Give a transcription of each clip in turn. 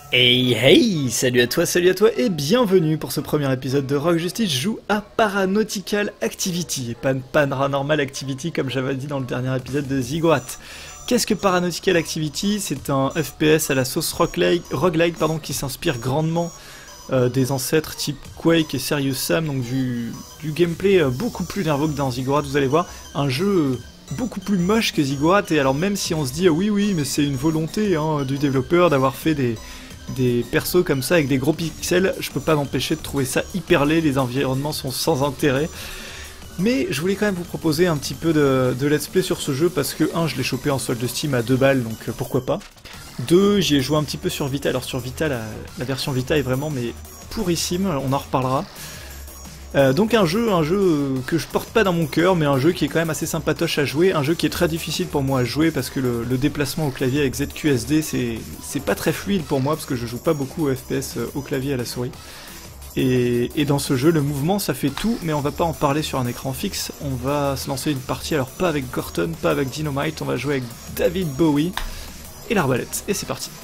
Hey hey, salut à toi et bienvenue pour ce premier épisode de Rogue Justice joue à Paranautical Activity et pas Paranormal Activity comme j'avais dit dans le dernier épisode de Ziggurat. Qu'est-ce que Paranautical Activity? C'est un FPS à la sauce roguelike qui s'inspire grandement des ancêtres type Quake et Serious Sam, donc du gameplay beaucoup plus nerveux que dans Ziggurat, vous allez voir, un jeu beaucoup plus moche que Ziggurat, et alors même si on se dit oui mais c'est une volonté du développeur d'avoir fait des persos comme ça avec des gros pixels, je peux pas m'empêcher de trouver ça hyper laid, les environnements sont sans intérêt. Mais je voulais quand même vous proposer un petit peu de let's play sur ce jeu parce que 1, je l'ai chopé en solde de Steam à 2 balles, donc pourquoi pas. 2, j'y ai joué un petit peu sur Vita, alors sur Vita, la version Vita est vraiment mais pourrissime, on en reparlera. Donc un jeu que je porte pas dans mon cœur, mais un jeu qui est quand même assez sympatoche à jouer, un jeu qui est très difficile pour moi à jouer parce que le déplacement au clavier avec ZQSD c'est pas très fluide pour moi parce que je joue pas beaucoup au FPS au clavier et à la souris. Et dans ce jeu le mouvement ça fait tout, mais on va pas en parler sur un écran fixe, on va se lancer une partie, alors pas avec Gorton, pas avec Dynamite, on va jouer avec David Bowie et l'arbalète, et c'est parti.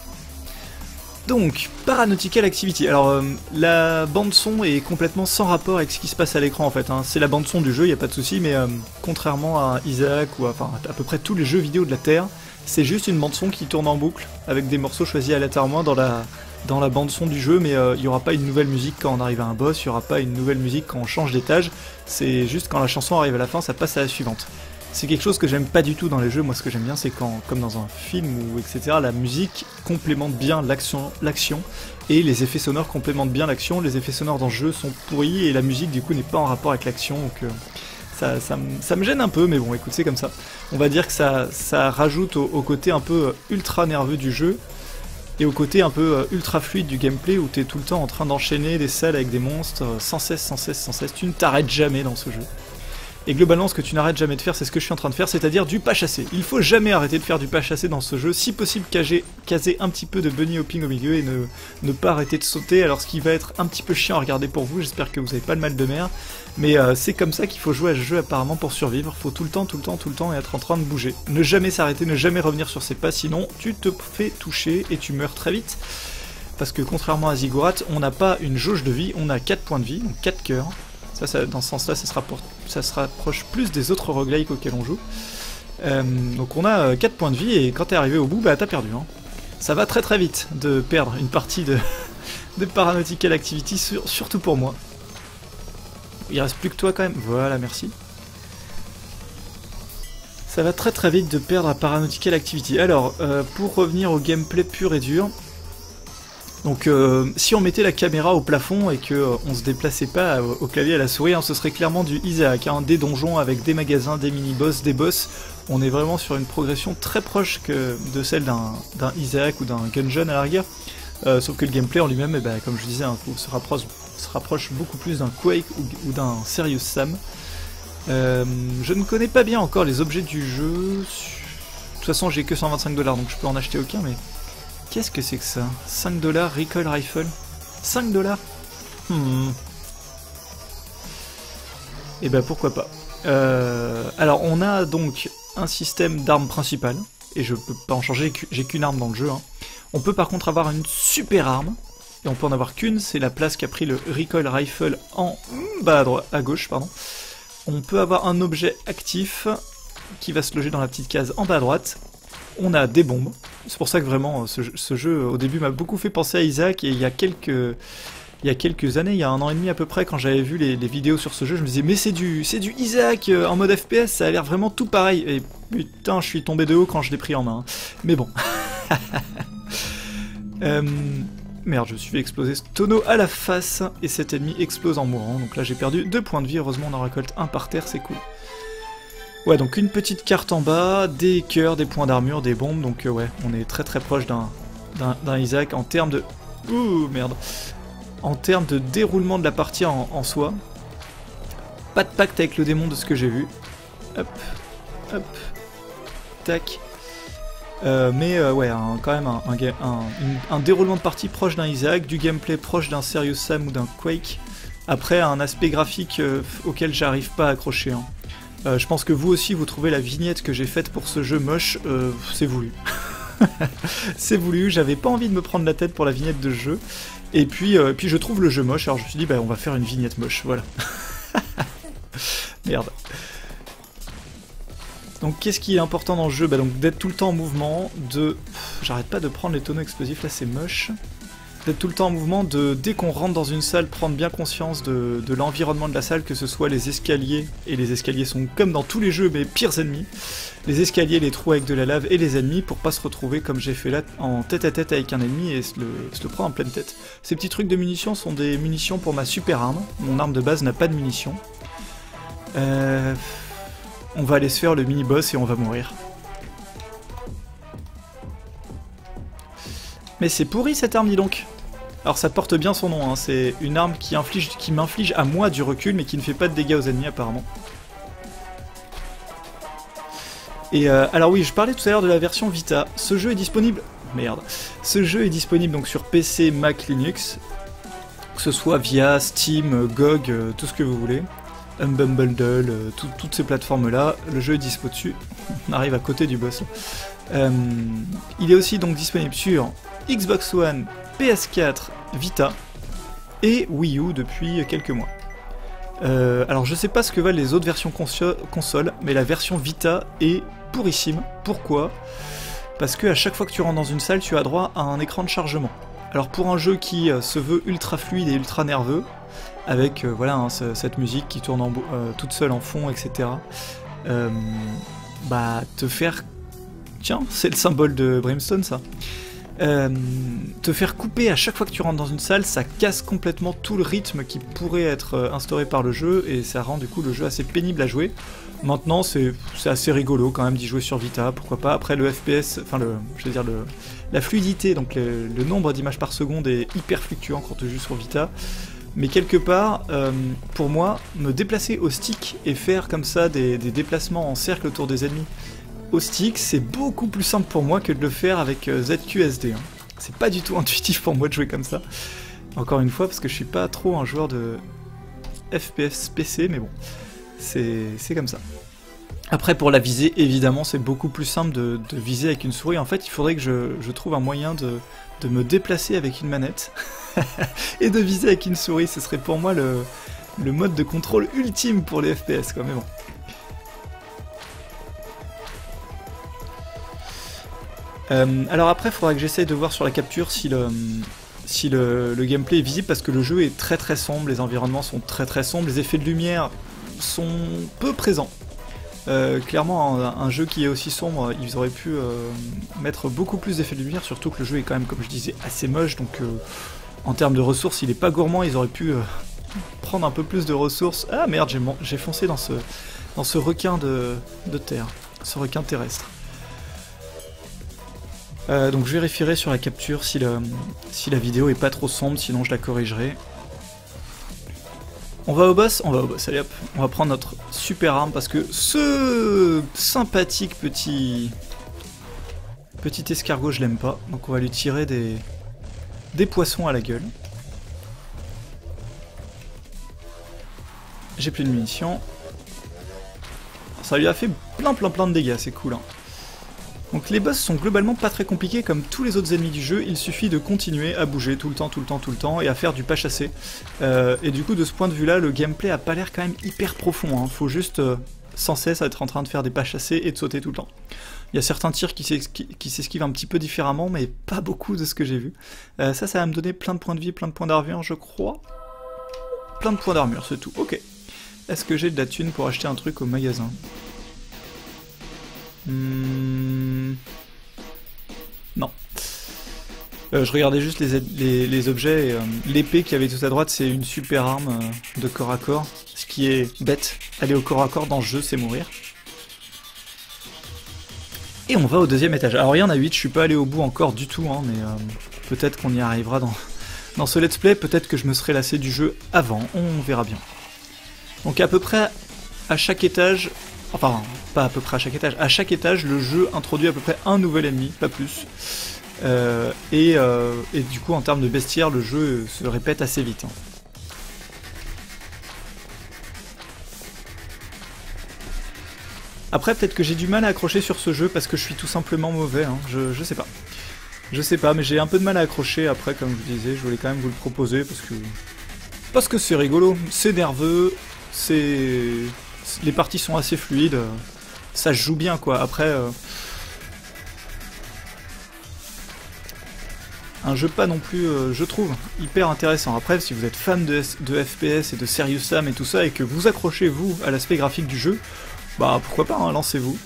Donc, Paranautical Activity. Alors, la bande-son est complètement sans rapport avec ce qui se passe à l'écran en fait. C'est la bande-son du jeu, y a pas de souci, mais contrairement à Isaac ou à peu près tous les jeux vidéo de la Terre, c'est juste une bande-son qui tourne en boucle avec des morceaux choisis aléatoirement dans la bande-son du jeu, mais il n'y aura pas une nouvelle musique quand on arrive à un boss, il n'y aura pas une nouvelle musique quand on change d'étage, c'est juste quand la chanson arrive à la fin, ça passe à la suivante. C'est quelque chose que j'aime pas du tout dans les jeux, moi ce que j'aime bien c'est quand, comme dans un film ou etc, la musique complémente bien l'action, et les effets sonores complémentent bien l'action, les effets sonores dans le jeu sont pourris et la musique du coup n'est pas en rapport avec l'action, donc ça me gêne un peu, mais bon écoute c'est comme ça. On va dire que ça rajoute au côté un peu ultra nerveux du jeu, et au côté un peu ultra fluide du gameplay où t'es tout le temps en train d'enchaîner des salles avec des monstres sans cesse, tu ne t'arrêtes jamais dans ce jeu. Et globalement, ce que tu n'arrêtes jamais de faire, c'est ce que je suis en train de faire, c'est-à-dire du pas chassé. Il faut jamais arrêter de faire du pas chassé dans ce jeu, si possible caser un petit peu de bunny hopping au milieu et ne pas arrêter de sauter, alors ce qui va être un petit peu chiant à regarder pour vous, j'espère que vous n'avez pas le mal de mer, mais c'est comme ça qu'il faut jouer à ce jeu apparemment pour survivre, faut tout le temps être en train de bouger. Ne jamais s'arrêter, ne jamais revenir sur ses pas, sinon tu te fais toucher et tu meurs très vite. Parce que contrairement à Ziggurat, on n'a pas une jauge de vie, on a 4 points de vie, donc 4 cœurs. Ça, dans ce sens-là, ça se rapproche plus des autres roguelikes auxquels on joue. Donc on a 4 points de vie, et quand t'es arrivé au bout, bah t'as perdu. Ça va très très vite de perdre une partie de Paranautical Activity, surtout pour moi. Il reste plus que toi quand même. Voilà, merci. Ça va très très vite de perdre à Paranautical Activity. Alors, pour revenir au gameplay pur et dur... Donc si on mettait la caméra au plafond et que on se déplaçait pas au clavier et à la souris, ce serait clairement du Isaac, des donjons avec des magasins, des mini-boss, des boss. On est vraiment sur une progression très proche de celle d'un Isaac ou d'un Gungeon à la rigueur. Sauf que le gameplay en lui-même, comme je disais, se rapproche beaucoup plus d'un Quake ou d'un Serious Sam. Je ne connais pas bien encore les objets du jeu. De toute façon j'ai que 125$, donc je peux en acheter aucun, mais... Qu'est-ce que c'est que ça? 5$, Recoil Rifle? 5$? Et pourquoi pas. Alors on a donc un système d'armes principales, et je peux pas en changer, j'ai qu'une arme dans le jeu. On peut par contre avoir une super arme, et on peut en avoir qu'une, c'est la place qu'a pris le Recoil Rifle en bas à gauche, pardon. On peut avoir un objet actif, qui va se loger dans la petite case en bas à droite. On a des bombes, c'est pour ça que vraiment ce jeu au début m'a beaucoup fait penser à Isaac, et il y a quelques années, il y a 1 an et demi à peu près, quand j'avais vu les vidéos sur ce jeu, je me disais mais c'est du Isaac en mode FPS, ça a l'air vraiment tout pareil, et putain je suis tombé de haut quand je l'ai pris en main, mais bon. Merde, je me suis fait exploser ce tonneau à la face, et cet ennemi explose en mourant, donc là j'ai perdu 2 points de vie, heureusement on en récolte un par terre, c'est cool. Ouais, donc une petite carte en bas, des cœurs, des points d'armure, des bombes, donc ouais, on est très très proche d'un Isaac en termes de... Ouh, merde. En termes de déroulement de la partie en soi. Pas de pacte avec le démon de ce que j'ai vu. Hop, hop, tac. Mais ouais, quand même un déroulement de partie proche d'un Isaac, du gameplay proche d'un Serious Sam ou d'un Quake. Après, un aspect graphique auquel j'arrive pas à accrocher. Je pense que vous aussi vous trouvez la vignette que j'ai faite pour ce jeu moche, c'est voulu. C'est voulu, j'avais pas envie de me prendre la tête pour la vignette de ce jeu. Et puis je trouve le jeu moche, alors je me suis dit bah on va faire une vignette moche, voilà. Merde. Donc qu'est-ce qui est important dans le jeu? Bah donc d'être tout le temps en mouvement, j'arrête pas de prendre les tonneaux explosifs, là c'est moche. D'être tout le temps en mouvement, dès qu'on rentre dans une salle, prendre bien conscience de l'environnement de la salle, que ce soit les escaliers, et les escaliers sont comme dans tous les jeux, mais pires ennemis. Les escaliers, les trous avec de la lave et les ennemis, pour pas se retrouver comme j'ai fait là, en tête à tête avec un ennemi et se le prendre en pleine tête. Ces petits trucs de munitions sont des munitions pour ma super arme. Mon arme de base n'a pas de munitions. On va aller se faire le mini-boss et on va mourir. Mais c'est pourri cette arme, dis donc. Alors ça porte bien son nom, hein. C'est une arme qui m'inflige à moi du recul, mais qui ne fait pas de dégâts aux ennemis apparemment. Et alors oui, je parlais tout à l'heure de la version Vita. Ce jeu est disponible... Merde. Ce jeu est disponible donc sur PC, Mac, Linux. Que ce soit via Steam, GOG, tout ce que vous voulez. Humble Bundle, toutes ces plateformes-là. Le jeu est dispo dessus. On arrive à côté du boss. Il est aussi donc disponible sur Xbox One, PS4, Vita et Wii U depuis quelques mois. Alors je sais pas ce que valent les autres versions console, mais la version Vita est pourrissime. Pourquoi? Parce que à chaque fois que tu rentres dans une salle, tu as droit à un écran de chargement. Alors pour un jeu qui se veut ultra fluide et ultra nerveux, avec voilà hein, cette musique qui tourne toute seule en fond, etc. Bah te faire... Tiens, c'est le symbole de Brimstone ça. Te faire couper à chaque fois que tu rentres dans une salle, ça casse complètement tout le rythme qui pourrait être instauré par le jeu et ça rend du coup le jeu assez pénible à jouer. Maintenant c'est assez rigolo quand même d'y jouer sur Vita, pourquoi pas. Après le FPS, enfin la fluidité, donc le nombre d'images par seconde est hyper fluctuant quand tu joues sur Vita. Mais quelque part, pour moi, me déplacer au stick et faire comme ça des déplacements en cercle autour des ennemis au stick, c'est beaucoup plus simple pour moi que de le faire avec ZQSD. Hein. C'est pas du tout intuitif pour moi de jouer comme ça. Encore une fois, parce que je suis pas trop un joueur de FPS PC, mais bon, c'est comme ça. Après, pour la visée, évidemment, c'est beaucoup plus simple de viser avec une souris. En fait, il faudrait que je trouve un moyen de me déplacer avec une manette et de viser avec une souris. Ce serait pour moi le mode de contrôle ultime pour les FPS, quoi, mais bon. Alors après, il faudra que j'essaye de voir sur la capture si le gameplay est visible, parce que le jeu est très très sombre, les environnements sont très très sombres, les effets de lumière sont peu présents. Clairement, un jeu qui est aussi sombre, ils auraient pu mettre beaucoup plus d'effets de lumière, surtout que le jeu est quand même, comme je disais, assez moche, donc en termes de ressources, il est pas gourmand, ils auraient pu prendre un peu plus de ressources. Ah merde, j'ai foncé dans ce requin de terre, ce requin terrestre. Donc je vérifierai sur la capture si la vidéo est pas trop sombre, sinon je la corrigerai. On va au boss, allez hop, on va prendre notre super arme parce que ce sympathique petit escargot je l'aime pas, donc on va lui tirer des poissons à la gueule. J'ai plus de munitions. Ça lui a fait plein de dégâts, c'est cool hein. Donc les boss sont globalement pas très compliqués comme tous les autres ennemis du jeu, il suffit de continuer à bouger tout le temps et à faire du pas chassé. Et du coup de ce point de vue là, le gameplay a pas l'air quand même hyper profond, hein. Faut juste sans cesse être en train de faire des pas chassés et de sauter tout le temps. Il y a certains tirs qui s'esquivent un petit peu différemment, mais pas beaucoup de ce que j'ai vu. Ça va me donner plein de points de vie, plein de points d'armure je crois. Plein de points d'armure, c'est tout, ok. Est-ce que j'ai de la thune pour acheter un truc au magasin? Non. Je regardais juste les objets et l'épée qu'il y avait tout à droite, c'est une super arme de corps à corps. Ce qui est bête, aller au corps à corps dans ce jeu, c'est mourir. Et on va au deuxième étage. Alors il y en a 8, je suis pas allé au bout encore du tout, hein, mais peut-être qu'on y arrivera dans ce let's play, peut-être que je me serai lassé du jeu avant, on verra bien. Donc à peu près à chaque étage... Enfin, pas à peu près à chaque étage, le jeu introduit à peu près un nouvel ennemi, pas plus. Et du coup, en termes de bestiaire, le jeu se répète assez vite. Hein. Après, peut-être que j'ai du mal à accrocher sur ce jeu parce que je suis tout simplement mauvais, hein. Je sais pas. Je sais pas, mais j'ai un peu de mal à accrocher après, comme je vous disais, je voulais quand même vous le proposer parce que c'est rigolo, c'est nerveux, les parties sont assez fluides, ça se joue bien quoi. Après, un jeu pas non plus, je trouve, hyper intéressant. Après, si vous êtes fan de FPS et de Serious Sam et tout ça, et que vous accrochez vous à l'aspect graphique du jeu, bah pourquoi pas, hein, lancez-vous,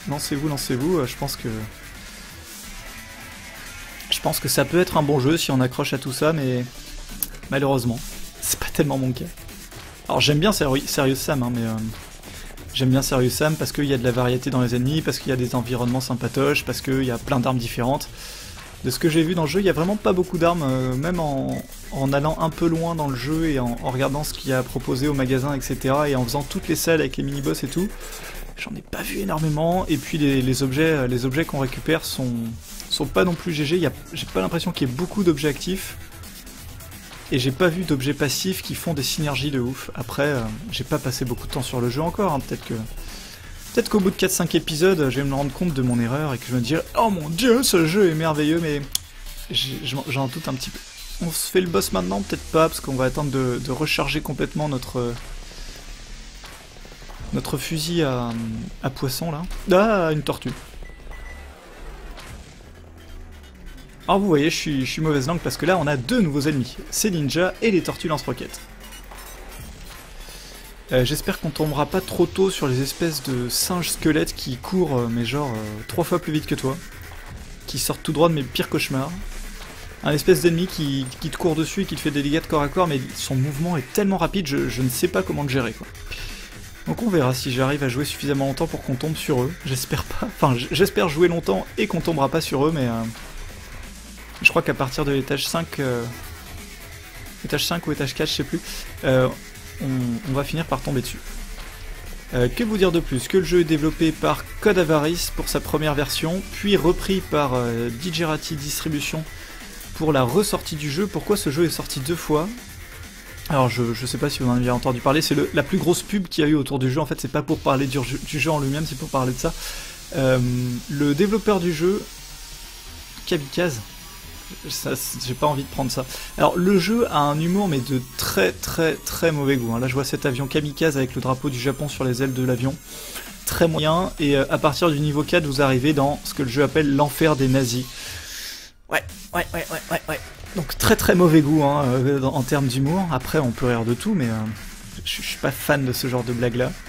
je pense que ça peut être un bon jeu si on accroche à tout ça, mais malheureusement, c'est pas tellement mon cas. Alors j'aime bien Serious Sam, hein, mais j'aime bien Serious Sam parce qu'il y a de la variété dans les ennemis, parce qu'il y a des environnements sympatoches, parce qu'il y a plein d'armes différentes. De ce que j'ai vu dans le jeu, il y a vraiment pas beaucoup d'armes, même en allant un peu loin dans le jeu et en regardant ce qu'il y a proposé au magasin, etc. et en faisant toutes les salles avec les mini-boss et tout. J'en ai pas vu énormément, et puis les objets qu'on récupère sont pas non plus GG, j'ai pas l'impression qu'il y ait beaucoup d'objets actifs, et j'ai pas vu d'objets passifs qui font des synergies de ouf. Après, j'ai pas passé beaucoup de temps sur le jeu encore, hein, peut-être qu'au bout de 4-5 épisodes, je vais me rendre compte de mon erreur, et que je me dirai « Oh mon dieu, ce jeu est merveilleux », mais j'en doute un petit peu. On se fait le boss maintenant? Peut-être pas, parce qu'on va attendre de recharger complètement notre fusil à poisson là. Ah, une tortue. Alors vous voyez, je suis mauvaise langue parce que là on a deux nouveaux ennemis, ces ninjas et les tortues lance-roquettes. J'espère qu'on tombera pas trop tôt sur les espèces de singes squelettes qui courent, mais genre 3 fois plus vite que toi. Qui sortent tout droit de mes pires cauchemars. Un espèce d'ennemi qui te court dessus et qui te fait des dégâts de corps à corps, mais son mouvement est tellement rapide, je ne sais pas comment le gérer quoi. Donc on verra si j'arrive à jouer suffisamment longtemps pour qu'on tombe sur eux. J'espère pas. Enfin, j'espère jouer longtemps et qu'on tombera pas sur eux, mais je crois qu'à partir de l'étage 5, étage 5 ou étage 4, je sais plus, on va finir par tomber dessus. Que vous dire de plus? Que le jeu est développé par Code Avarice pour sa première version, puis repris par Digerati Distribution pour la ressortie du jeu. Pourquoi ce jeu est sorti 2 fois? Alors je sais pas si vous en avez entendu parler, c'est la plus grosse pub qu'il y a eu autour du jeu, en fait c'est pas pour parler du jeu en lui-même, c'est pour parler de ça. Le développeur du jeu, Kamikaze, j'ai pas envie de prendre ça. Alors le jeu a un humour mais de très mauvais goût, hein. Là je vois cet avion Kamikaze avec le drapeau du Japon sur les ailes de l'avion, très moyen, et à partir du niveau 4 vous arrivez dans ce que le jeu appelle l'enfer des nazis. Ouais. Donc très mauvais goût hein, en termes d'humour. Après on peut rire de tout, mais je suis pas fan de ce genre de blague là.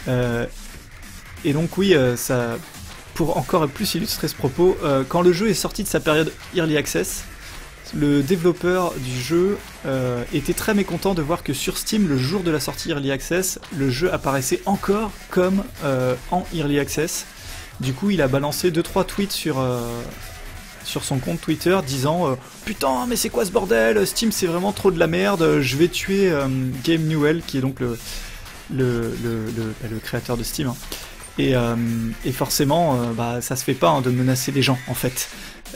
Et donc oui, ça, pour encore plus illustrer ce propos, quand le jeu est sorti de sa période Early Access, le développeur du jeu était très mécontent de voir que sur Steam, le jour de la sortie Early Access, le jeu apparaissait encore comme en Early Access. Du coup il a balancé 2-3 tweets sur son compte Twitter disant putain mais c'est quoi ce bordel, Steam c'est vraiment trop de la merde, je vais tuer Gabe Newell qui est donc le créateur de Steam, hein. Et forcément bah, ça se fait pas hein, de menacer les gens en fait.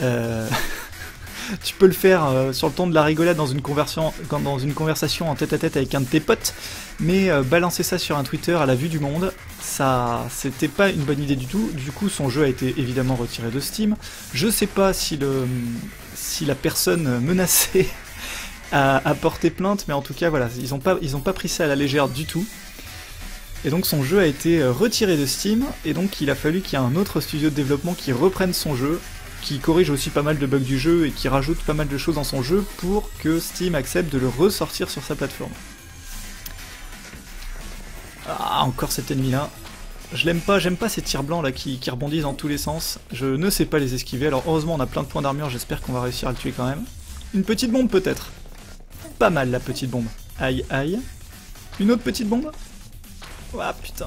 Tu peux le faire sur le ton de la rigolade dans une conversation en tête-à-tête avec un de tes potes, mais balancer ça sur un Twitter à la vue du monde, ça c'était pas une bonne idée du tout. Du coup son jeu a été évidemment retiré de Steam. Je sais pas si la personne menacée a porté plainte, mais en tout cas voilà, ils ont pas pris ça à la légère du tout. Et donc son jeu a été retiré de Steam, et donc il a fallu qu'il y ait un autre studio de développement qui reprenne son jeu, qui corrige aussi pas mal de bugs du jeu et qui rajoute pas mal de choses dans son jeu pour que Steam accepte de le ressortir sur sa plateforme. Ah, encore cet ennemi là. Je l'aime pas, j'aime pas ces tirs blancs là qui rebondissent dans tous les sens. Je ne sais pas les esquiver, alors heureusement on a plein de points d'armure, j'espère qu'on va réussir à le tuer quand même. Une petite bombe peut-être. Pas mal la petite bombe. Aïe aïe. Une autre petite bombe. Ah putain.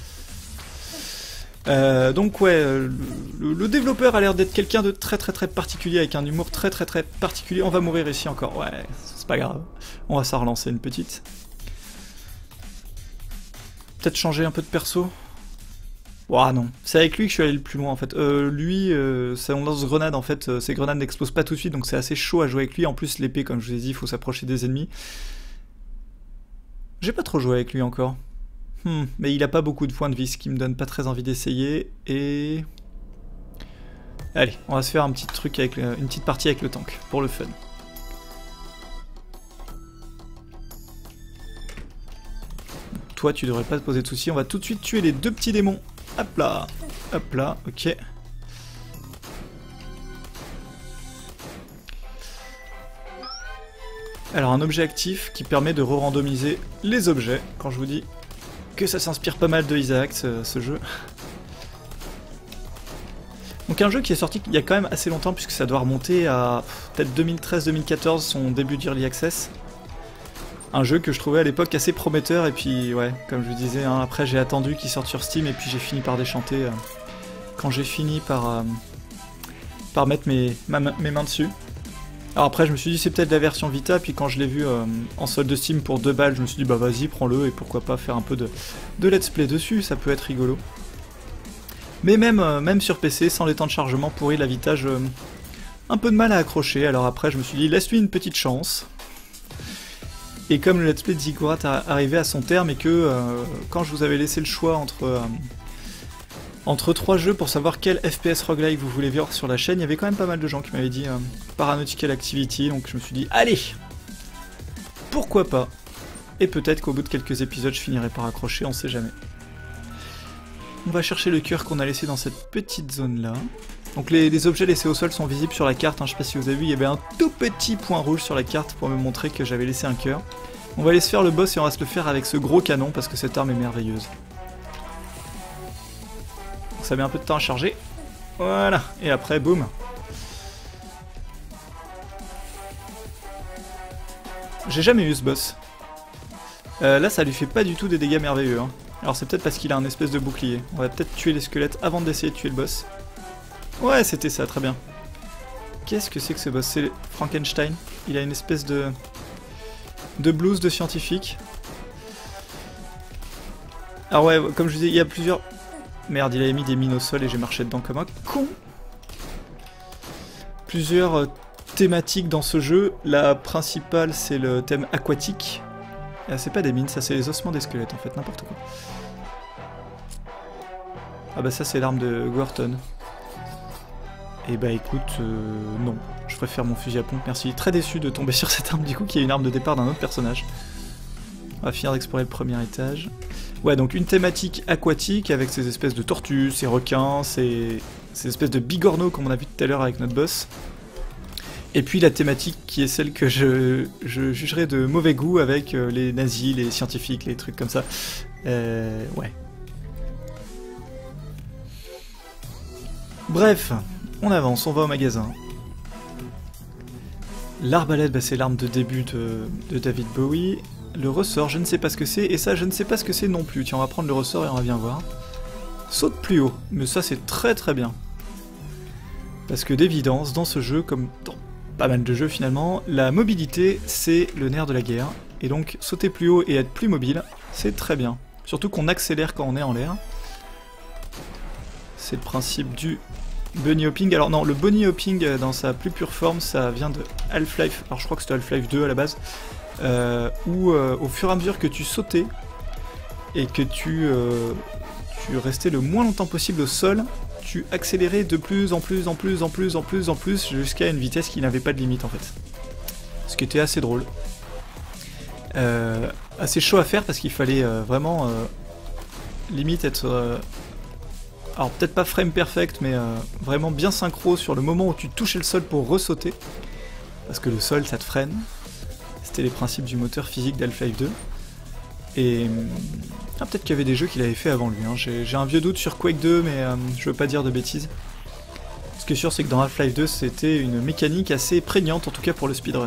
Donc ouais, le développeur a l'air d'être quelqu'un de très particulier, avec un humour très particulier. On va mourir ici encore, ouais, c'est pas grave. On va s'en relancer une petite. Peut-être changer un peu de perso. Ouah non, c'est avec lui que je suis allé le plus loin en fait. Lui, son lance-grenade en fait, ses grenades n'explosent pas tout de suite, donc c'est assez chaud à jouer avec lui. En plus l'épée, comme je vous ai dit, il faut s'approcher des ennemis. J'ai pas trop joué avec lui encore. Mais il a pas beaucoup de points de vie, ce qui me donne pas très envie d'essayer, et... Allez, on va se faire un petit truc avec une petite partie avec le tank, pour le fun. Toi, tu devrais pas te poser de soucis. On va tout de suite tuer les deux petits démons. Hop là, ok. Alors, un objet actif qui permet de re-randomiser les objets. Quand je vous dis que ça s'inspire pas mal de Isaac, ce jeu. Donc un jeu qui est sorti il y a quand même assez longtemps, puisque ça doit remonter à peut-être 2013-2014, son début d'Early Access. Un jeu que je trouvais à l'époque assez prometteur, et puis ouais, comme je vous disais, hein, après j'ai attendu qu'il sorte sur Steam, et puis j'ai fini par déchanter quand j'ai fini par mettre mes mains dessus. Alors après je me suis dit c'est peut-être la version Vita, puis quand je l'ai vu en solde de Steam pour 2 balles, je me suis dit bah vas-y prends-le, et pourquoi pas faire un peu de let's play dessus, ça peut être rigolo. Mais même sur PC, sans les temps de chargement pourris, la Vita, un peu de mal à accrocher. Alors après, je me suis dit, laisse-lui une petite chance. Et comme le let's play de Ziggurat arrivait à son terme, et que quand je vous avais laissé le choix entre 3 jeux pour savoir quel FPS roguelike vous voulez voir sur la chaîne, il y avait quand même pas mal de gens qui m'avaient dit Paranautical Activity, donc je me suis dit, allez, pourquoi pas. Et peut-être qu'au bout de quelques épisodes, je finirai par accrocher, on sait jamais. On va chercher le cœur qu'on a laissé dans cette petite zone là. Donc les objets laissés au sol sont visibles sur la carte, hein. Je sais pas si vous avez vu, il y avait un tout petit point rouge sur la carte pour me montrer que j'avais laissé un cœur. On va aller se faire le boss et on va se le faire avec ce gros canon parce que cette arme est merveilleuse. Donc ça met un peu de temps à charger. Voilà, et après boum. J'ai jamais eu ce boss. Là ça lui fait pas du tout des dégâts merveilleux, hein. Alors c'est peut-être parce qu'il a un espèce de bouclier. On va peut-être tuer les squelettes avant d'essayer de tuer le boss. Ouais, c'était ça, très bien. Qu'est-ce que c'est que ce boss? C'est Frankenstein. Il a une espèce de blouse de scientifique. Alors ouais, comme je vous disais, il y a plusieurs... Merde, il avait mis des mines au sol et j'ai marché dedans comme un con. Plusieurs thématiques dans ce jeu. La principale, c'est le thème aquatique. C'est pas des mines, ça c'est les ossements des squelettes en fait, n'importe quoi. Ah bah ça c'est l'arme de Gorton. Et bah écoute, non. Je préfère mon fusil à pompe, merci. Très déçu de tomber sur cette arme du coup, qui est une arme de départ d'un autre personnage. On va finir d'explorer le premier étage. Ouais, donc une thématique aquatique avec ces espèces de tortues, ces requins, ces espèces de bigorneaux comme on a vu tout à l'heure avec notre boss. Et puis la thématique qui est celle que je jugerais de mauvais goût avec les nazis, les scientifiques, les trucs comme ça. Ouais. Bref, on avance, on va au magasin. L'arbalète, bah, c'est l'arme de début de David Bowie. Le ressort, je ne sais pas ce que c'est, et ça, je ne sais pas ce que c'est non plus. Tiens, on va prendre le ressort et on va bien voir. Saute plus haut, mais ça c'est très très bien. Parce que d'évidence, dans ce jeu, comme dans pas mal de jeux finalement, la mobilité c'est le nerf de la guerre, et donc sauter plus haut et être plus mobile, c'est très bien. Surtout qu'on accélère quand on est en l'air. C'est le principe du bunny hopping. Alors non, le bunny hopping dans sa plus pure forme, ça vient de Half-Life, alors je crois que c'était Half-Life 2 à la base, où au fur et à mesure que tu sautais, et que tu restais le moins longtemps possible au sol, tu accélérais de plus en plus, jusqu'à une vitesse qui n'avait pas de limite en fait. Ce qui était assez drôle. Assez chaud à faire parce qu'il fallait vraiment limite être... alors peut-être pas frame perfect, mais vraiment bien synchro sur le moment où tu touchais le sol pour ressauter. Parce que le sol ça te freine. C'était les principes du moteur physique d'Half-Life 2. Et... ah, peut-être qu'il y avait des jeux qu'il avait fait avant lui, hein. J'ai un vieux doute sur Quake 2, mais je veux pas dire de bêtises. Ce qui est sûr, c'est que dans Half-Life 2, c'était une mécanique assez prégnante, en tout cas pour le speedrun.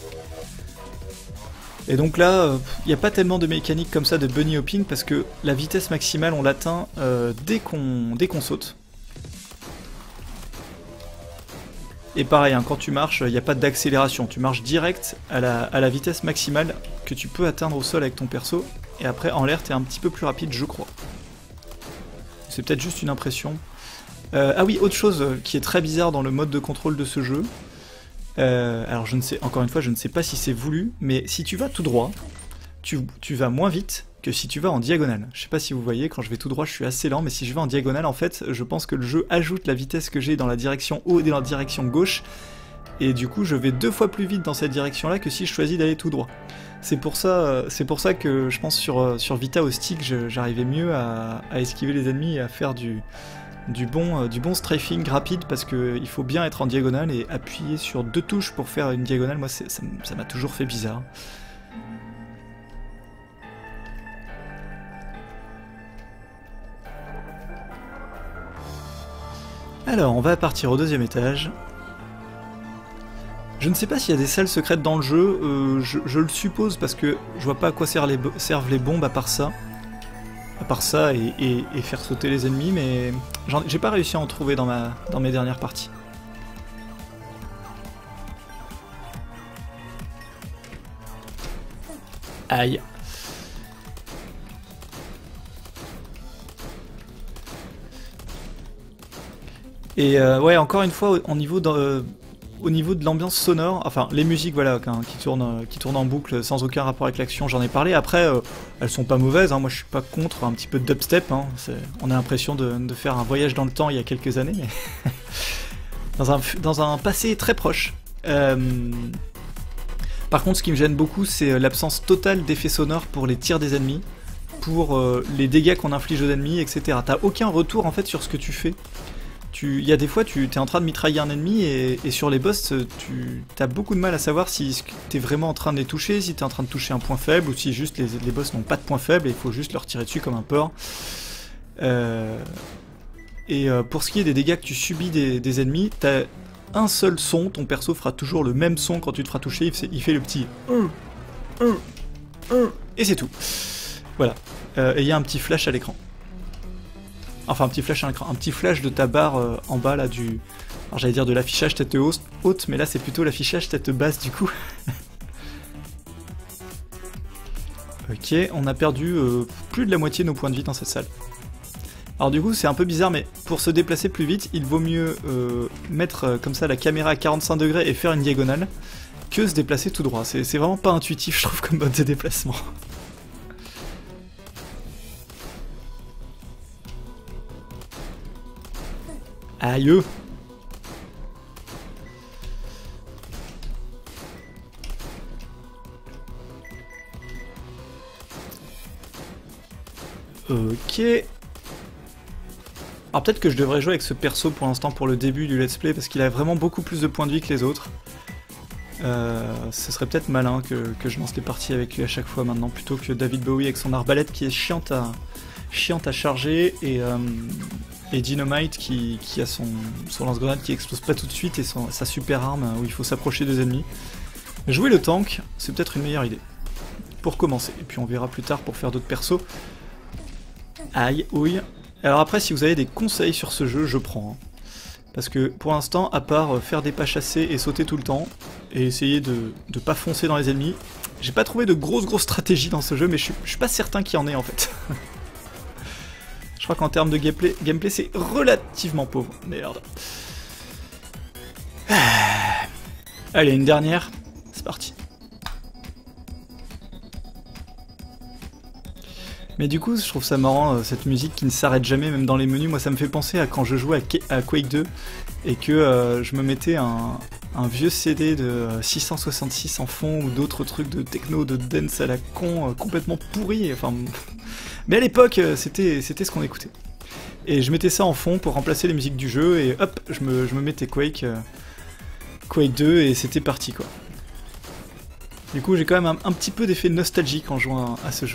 Et donc là, il n'y a pas tellement de mécanique comme ça de bunny hopping, parce que la vitesse maximale, on l'atteint dès qu'on saute. Et pareil, hein, quand tu marches, il n'y a pas d'accélération, tu marches direct à la vitesse maximale que tu peux atteindre au sol avec ton perso. Et après, en l'air, t'es un petit peu plus rapide, je crois. C'est peut-être juste une impression. Ah oui, autre chose qui est très bizarre dans le mode de contrôle de ce jeu. Alors je ne sais, encore une fois, je ne sais pas si c'est voulu, mais si tu vas tout droit, tu vas moins vite, que si tu vas en diagonale. Je sais pas si vous voyez, quand je vais tout droit, je suis assez lent, mais si je vais en diagonale, en fait, je pense que le jeu ajoute la vitesse que j'ai dans la direction haut et dans la direction gauche, et du coup, je vais 2 fois plus vite dans cette direction-là que si je choisis d'aller tout droit. C'est pour ça que je pense sur Vita au stick, j'arrivais mieux à esquiver les ennemis et à faire du bon strafing rapide, parce qu'il faut bien être en diagonale et appuyer sur 2 touches pour faire une diagonale. Moi, ça m'a toujours fait bizarre. Alors, on va partir au 2e étage. Je ne sais pas s'il y a des salles secrètes dans le jeu, je le suppose, parce que je vois pas à quoi servent les bombes à part ça. Et faire sauter les ennemis, mais j'ai pas réussi à en trouver dans mes dernières parties. Aïe. Et ouais, encore une fois, au niveau de l'ambiance sonore, enfin les musiques voilà, qui tournent en boucle sans aucun rapport avec l'action, j'en ai parlé. Après, elles sont pas mauvaises, hein. Moi je suis pas contre un petit peu de dubstep, hein. On a l'impression de faire un voyage dans le temps il y a quelques années, mais dans un passé très proche. Par contre, ce qui me gêne beaucoup, c'est l'absence totale d'effets sonores pour les tirs des ennemis, pour les dégâts qu'on inflige aux ennemis, etc. T'as aucun retour en fait sur ce que tu fais. Il y a des fois, tu es en train de mitrailler un ennemi et sur les boss, tu as beaucoup de mal à savoir si tu es vraiment en train de les toucher, si tu es en train de toucher un point faible, ou si juste les boss n'ont pas de point faible et il faut juste leur tirer dessus comme un porc. Pour ce qui est des dégâts que tu subis des ennemis, tu as un seul son, ton perso fera toujours le même son quand tu te feras toucher, il fait le petit et c'est tout. Voilà. Et il y a un petit flash à l'écran. Enfin, un petit flash à l'écran, un petit flash de ta barre en bas là du... Alors j'allais dire de l'affichage tête haute, mais là c'est plutôt l'affichage tête basse du coup. Ok, on a perdu plus de la moitié de nos points de vie dans cette salle. Alors du coup c'est un peu bizarre, mais pour se déplacer plus vite, il vaut mieux mettre comme ça la caméra à 45 degrés et faire une diagonale, que se déplacer tout droit. C'est vraiment pas intuitif je trouve comme mode de déplacement. Aïe. Ok. Alors peut-être que je devrais jouer avec ce perso pour l'instant pour le début du let's play, parce qu'il a vraiment beaucoup plus de points de vie que les autres. Ce serait peut-être malin que je lance les parties avec lui à chaque fois maintenant, plutôt que David Bowie avec son arbalète qui est chiante à charger, et Dynamite qui a son lance-grenade qui explose pas tout de suite, et sa super arme où il faut s'approcher des ennemis. Jouer le tank, c'est peut-être une meilleure idée. Pour commencer, et puis on verra plus tard pour faire d'autres persos. Aïe, ouille. Alors après, si vous avez des conseils sur ce jeu, je prends. Hein. Parce que pour l'instant, à part faire des pas chassés et sauter tout le temps, et essayer de pas foncer dans les ennemis, j'ai pas trouvé de grosses stratégies dans ce jeu, mais je suis pas certain qu'il y en ait en fait. Je crois qu'en termes de gameplay c'est relativement pauvre. Merde. Allez, une dernière. C'est parti. Mais du coup, je trouve ça marrant, cette musique qui ne s'arrête jamais, même dans les menus. Moi, ça me fait penser à quand je jouais à Quake 2, et que je me mettais un vieux CD de 666 en fond, ou d'autres trucs de techno, de dance à la con, complètement pourri. Enfin... Mais à l'époque, c'était ce qu'on écoutait. Et je mettais ça en fond pour remplacer les musiques du jeu, et hop, je me mettais Quake 2, et c'était parti, quoi. Du coup, j'ai quand même un petit peu d'effet nostalgique en jouant à ce jeu.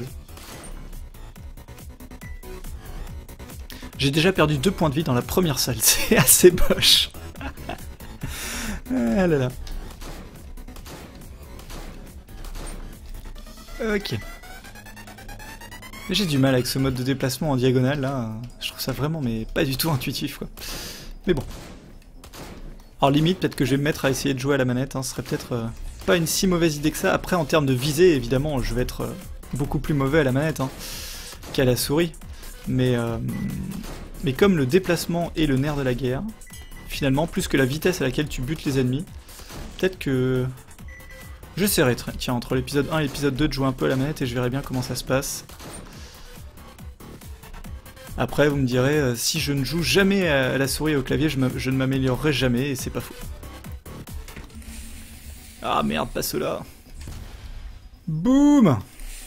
J'ai déjà perdu 2 points de vie dans la première salle, c'est assez moche. Ah là là. Ok. J'ai du mal avec ce mode de déplacement en diagonale là, je trouve ça vraiment mais pas du tout intuitif quoi. Mais bon. Alors limite peut-être que je vais me mettre à essayer de jouer à la manette, hein. Ce serait peut-être pas une si mauvaise idée que ça. Après en termes de visée évidemment je vais être beaucoup plus mauvais à la manette hein, qu'à la souris. Mais comme le déplacement est le nerf de la guerre, finalement plus que la vitesse à laquelle tu butes les ennemis, peut-être que... J'essaierai, tiens, entre l'épisode 1 et l'épisode 2 de jouer un peu à la manette et je verrai bien comment ça se passe. Après, vous me direz, si je ne joue jamais à la souris et au clavier, je ne m'améliorerai jamais, et c'est pas faux. Ah merde, pas cela. Boum!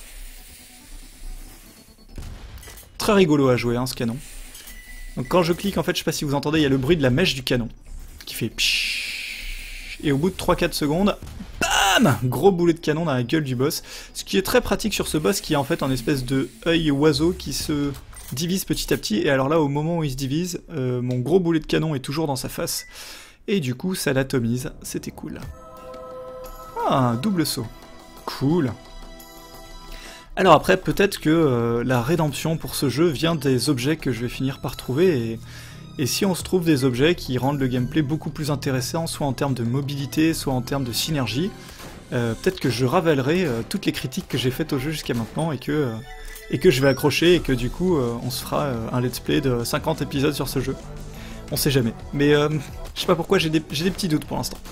Très rigolo à jouer, hein, ce canon. Donc quand je clique, en fait, je sais pas si vous entendez, il y a le bruit de la mèche du canon, qui fait pshhh. Et au bout de 3-4 secondes, bam! Gros boulet de canon dans la gueule du boss. Ce qui est très pratique sur ce boss, qui est en fait un espèce de œil oiseau qui se divise petit à petit. Et alors là, au moment où il se divise, mon gros boulet de canon est toujours dans sa face. Et du coup, ça l'atomise. C'était cool. Ah, un double saut. Cool. Alors après, peut-être que la rédemption pour ce jeu vient des objets que je vais finir par trouver, et si on se trouve des objets qui rendent le gameplay beaucoup plus intéressant, soit en termes de mobilité, soit en termes de synergie, peut-être que je ravalerai toutes les critiques que j'ai faites au jeu jusqu'à maintenant, et que je vais accrocher, et que du coup, on se fera un let's play de 50 épisodes sur ce jeu. On sait jamais. Mais je sais pas pourquoi, j'ai des petits doutes pour l'instant.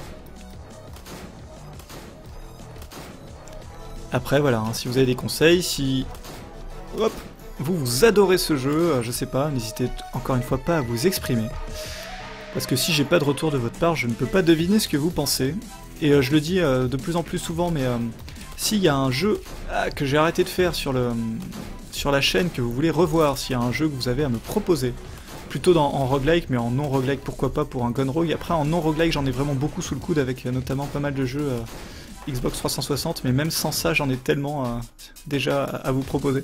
Après voilà, hein, si vous avez des conseils, si hop, vous adorez ce jeu, je sais pas, n'hésitez encore une fois pas à vous exprimer. Parce que si j'ai pas de retour de votre part, je ne peux pas deviner ce que vous pensez. Et je le dis de plus en plus souvent, mais s'il y a un jeu que j'ai arrêté de faire sur la chaîne que vous voulez revoir, s'il y a un jeu que vous avez à me proposer, plutôt en roguelike, mais en non roguelike pourquoi pas pour un Gone Rogue. Après en non roguelike j'en ai vraiment beaucoup sous le coude avec notamment pas mal de jeux Xbox 360, mais même sans ça, j'en ai tellement déjà à vous proposer.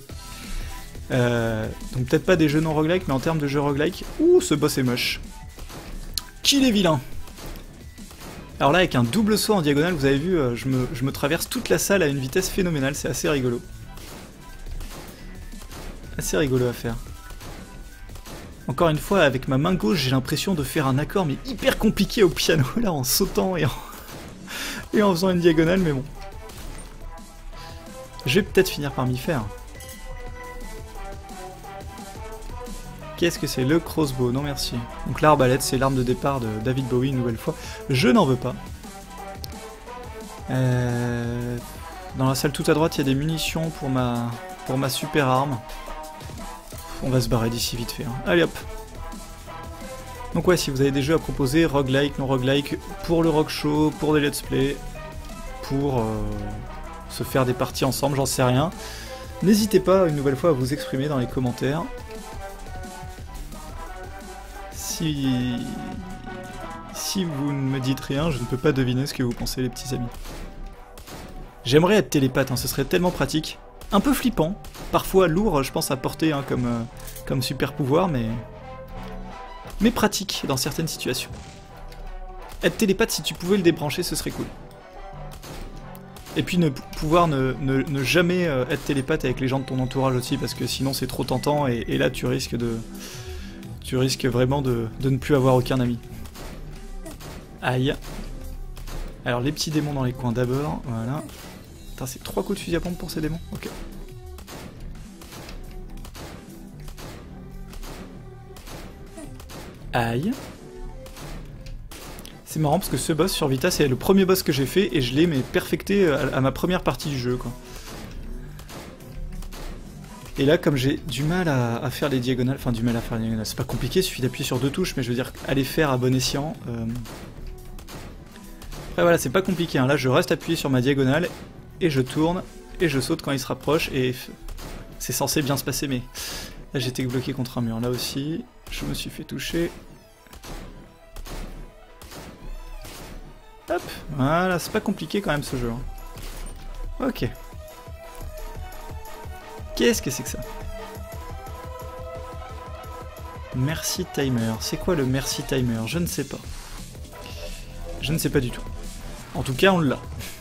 Donc peut-être pas des jeux non roguelike, mais en termes de jeux roguelike, ouh, ce boss est moche. Qu'il est vilain. Alors là, avec un double saut en diagonale, vous avez vu, je me traverse toute la salle à une vitesse phénoménale, c'est assez rigolo. Assez rigolo à faire. Encore une fois, avec ma main gauche, j'ai l'impression de faire un accord, mais hyper compliqué au piano, là, en sautant et en faisant une diagonale, mais bon. Je vais peut-être finir par m'y faire. Qu'est-ce que c'est? Le crossbow, non merci. Donc l'arbalète, c'est l'arme de départ de David Bowie une nouvelle fois. Je n'en veux pas. Dans la salle tout à droite, il y a des munitions pour ma super arme. On va se barrer d'ici vite fait. Hein. Allez hop. Donc ouais, si vous avez des jeux à proposer, roguelike, non roguelike, pour le rock show, pour des let's play, pour se faire des parties ensemble, j'en sais rien. N'hésitez pas une nouvelle fois à vous exprimer dans les commentaires. Si vous ne me dites rien, je ne peux pas deviner ce que vous pensez les petits amis. J'aimerais être télépathe, hein, ce serait tellement pratique. Un peu flippant, parfois lourd je pense à porter hein, comme super pouvoir, mais pratique dans certaines situations. Être télépathe, si tu pouvais le débrancher, ce serait cool. Et puis pouvoir ne jamais être télépathe avec les gens de ton entourage aussi, parce que sinon c'est trop tentant, et là tu risques vraiment de ne plus avoir aucun ami. Aïe. Alors les petits démons dans les coins d'abord, voilà. Putain, c'est 3 coups de fusil à pompe pour ces démons, ok. Aïe. C'est marrant parce que ce boss sur Vita, c'est le premier boss que j'ai fait et je l'ai mais perfecté à ma première partie du jeu, quoi. Et là, comme j'ai du mal à faire les diagonales, enfin du mal à faire les diagonales, c'est pas compliqué, il suffit d'appuyer sur 2 touches, mais je veux dire, à les faire à bon escient. Après voilà, c'est pas compliqué, hein. Là je reste appuyé sur ma diagonale, et je tourne, et je saute quand il se rapproche, et c'est censé bien se passer, mais là j'étais bloqué contre un mur, là aussi, je me suis fait toucher. Hop, voilà, c'est pas compliqué quand même ce jeu. Hein. Ok. Qu'est-ce que c'est que ça? Merci Timer. C'est quoi le Merci Timer? Je ne sais pas. Je ne sais pas du tout. En tout cas, on l'a.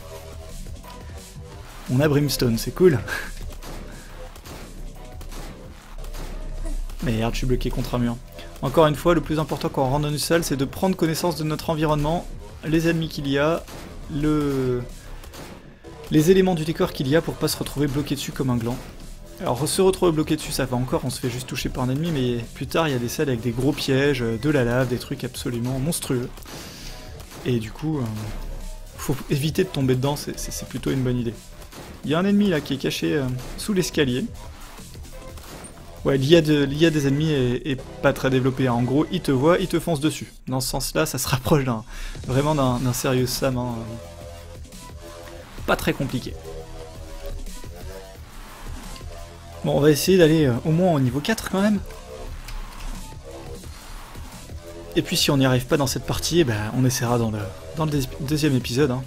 On a Brimstone, c'est cool. Merde, je suis bloqué contre un mur. Encore une fois, le plus important quand on rentre dans une salle, c'est de prendre connaissance de notre environnement, les ennemis qu'il y a, les éléments du décor qu'il y a pour pas se retrouver bloqué dessus comme un gland. Alors se retrouver bloqué dessus, ça va encore, on se fait juste toucher par un ennemi, mais plus tard il y a des salles avec des gros pièges, de la lave, des trucs absolument monstrueux. Et du coup, faut éviter de tomber dedans, c'est plutôt une bonne idée. Il y a un ennemi là qui est caché sous l'escalier. Ouais, l'IA des ennemis est pas très développée. Hein. En gros, ils te voient, ils te foncent dessus. Dans ce sens-là, ça se rapproche vraiment d'un sérieux Sam. Hein. Pas très compliqué. Bon, on va essayer d'aller au moins au niveau 4 quand même. Et puis si on n'y arrive pas dans cette partie, eh ben, on essaiera dans le deuxième épisode. Hein.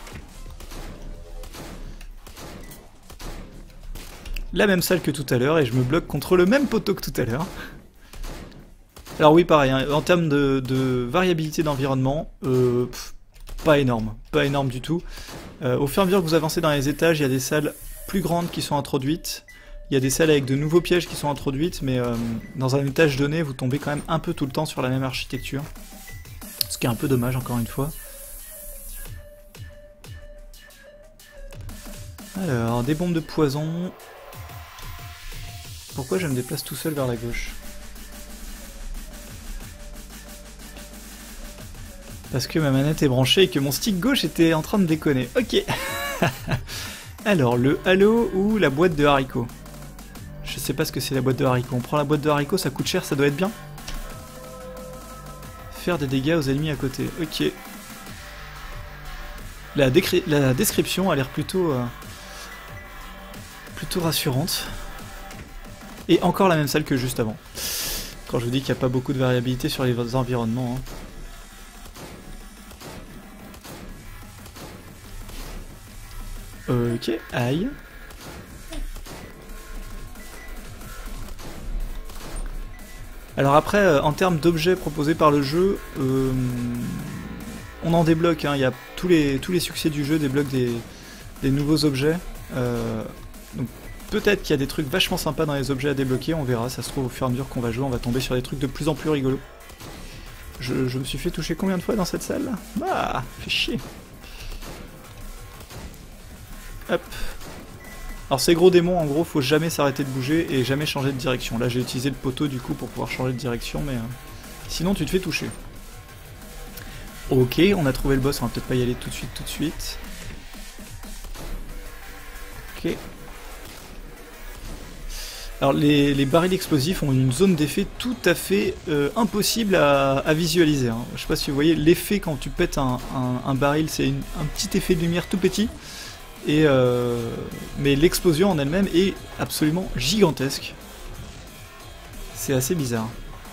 La même salle que tout à l'heure et je me bloque contre le même poteau que tout à l'heure. Alors oui, pareil, hein, en termes de variabilité d'environnement, pas énorme du tout. Au fur et à mesure que vous avancez dans les étages, il y a des salles plus grandes qui sont introduites. Il y a des salles avec de nouveaux pièges qui sont introduites, mais dans un étage donné, vous tombez quand même un peu tout le temps sur la même architecture. Ce qui est un peu dommage, encore une fois. Alors, des bombes de poison. Pourquoi je me déplace tout seul vers la gauche? Parce que ma manette est branchée et que mon stick gauche était en train de déconner. Ok. Alors, le halo ou la boîte de haricots? Je sais pas ce que c'est la boîte de haricots. On prend la boîte de haricots, ça coûte cher, ça doit être bien. Faire des dégâts aux ennemis à côté. Ok. La description a l'air plutôt rassurante. Et encore la même salle que juste avant. Quand je vous dis qu'il n'y a pas beaucoup de variabilité sur les environnements. Hein. Ok, aïe. Alors après, en termes d'objets proposés par le jeu, on en débloque, hein. Il y a tous les succès du jeu débloquent des nouveaux objets. Donc peut-être qu'il y a des trucs vachement sympas dans les objets à débloquer, on verra, ça se trouve au fur et à mesure qu'on va jouer, on va tomber sur des trucs de plus en plus rigolos. Je me suis fait toucher combien de fois dans cette salle là? Bah, fait chier. Hop. Alors ces gros démons, en gros, faut jamais s'arrêter de bouger et jamais changer de direction. Là j'ai utilisé le poteau du coup pour pouvoir changer de direction, mais sinon tu te fais toucher. Ok, on a trouvé le boss, on va peut-être pas y aller tout de suite. Ok. Alors les barils explosifs ont une zone d'effet tout à fait impossible à visualiser. Hein. Je sais pas si vous voyez l'effet quand tu pètes un baril, c'est un petit effet de lumière tout petit. Mais l'explosion en elle-même est absolument gigantesque. C'est assez bizarre.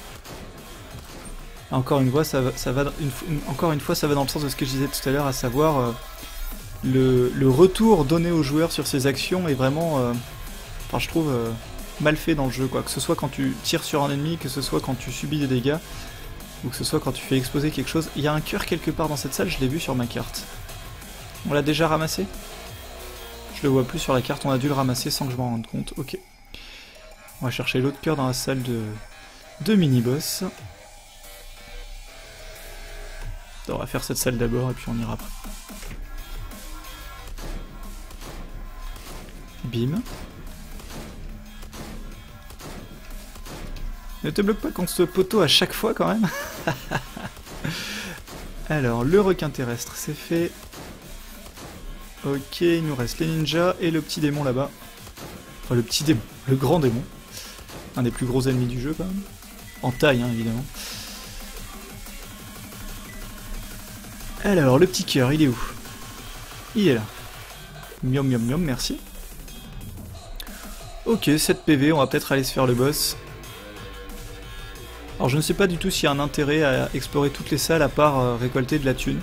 Encore une fois, ça va dans le sens de ce que je disais tout à l'heure, à savoir le retour donné aux joueurs sur ces actions est vraiment, enfin, je trouve, mal fait dans le jeu, quoi. Que ce soit quand tu tires sur un ennemi, que ce soit quand tu subis des dégâts, ou que ce soit quand tu fais exploser quelque chose. Il y a un cœur quelque part dans cette salle, je l'ai vu sur ma carte. On l'a déjà ramassé ? Je le vois plus sur la carte, on a dû le ramasser sans que je m'en rende compte. Ok. On va chercher l'autre cœur dans la salle de mini-boss. On va faire cette salle d'abord et puis on ira après. Bim. Ne te bloque pas contre ce poteau à chaque fois quand même. Alors, le requin terrestre, c'est fait. Ok, il nous reste les ninjas et le petit démon là-bas. Enfin, le petit démon, le grand démon. Un des plus gros ennemis du jeu quand même. En taille, hein, évidemment. Alors, le petit cœur, il est où? Il est là. Miam miam miam, merci. Ok, 7 PV, on va peut-être aller se faire le boss. Alors je ne sais pas du tout s'il y a un intérêt à explorer toutes les salles à part récolter de la thune.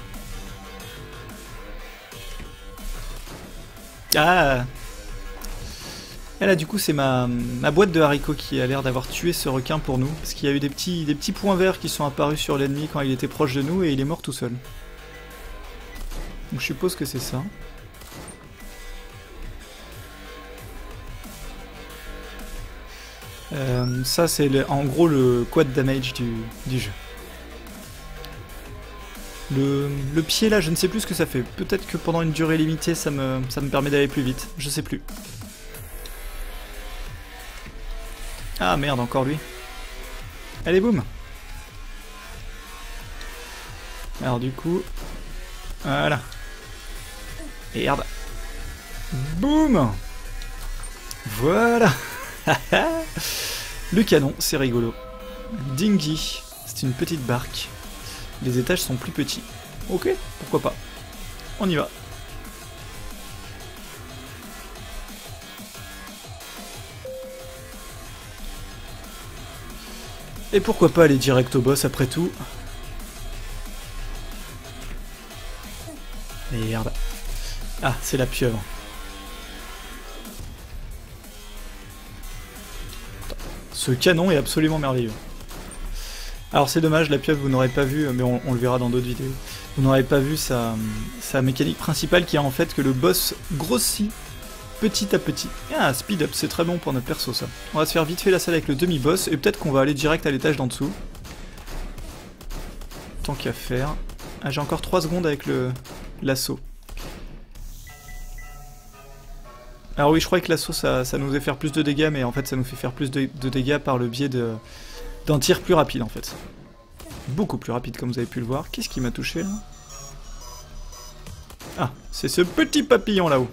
Ah! Et là du coup c'est ma boîte de haricots qui a l'air d'avoir tué ce requin pour nous. Parce qu'il y a eu des petits points verts qui sont apparus sur l'ennemi quand il était proche de nous et il est mort tout seul. Donc je suppose que c'est ça. Ça c'est en gros le quad damage du jeu. Le pied là, je ne sais plus ce que ça fait. Peut-être que pendant une durée limitée ça me permet d'aller plus vite, je sais plus. Ah merde, encore lui. Allez boum. Alors du coup... Voilà. Merde. Boum. Voilà. Le canon, c'est rigolo. Dinghy, c'est une petite barque. Les étages sont plus petits. Ok, pourquoi pas. On y va. Et pourquoi pas aller direct au boss après tout. Merde. Ah, c'est la pieuvre. Ce canon est absolument merveilleux. Alors c'est dommage, la pieuvre vous n'aurez pas vu, mais on le verra dans d'autres vidéos. Vous n'aurez pas vu sa mécanique principale qui est en fait que le boss grossit petit à petit. Ah, speed up, c'est très bon pour notre perso ça. On va se faire vite fait la salle avec le demi-boss et peut-être qu'on va aller direct à l'étage d'en dessous. Tant qu'à faire. Ah, j'ai encore 3 secondes avec l'assaut. Alors oui, je crois que l'assaut ça nous fait faire plus de dégâts, mais en fait ça nous fait faire plus de dégâts par le biais d'un tir plus rapide en fait. Beaucoup plus rapide comme vous avez pu le voir. Qu'est-ce qui m'a touché là? Ah, c'est ce petit papillon là-haut.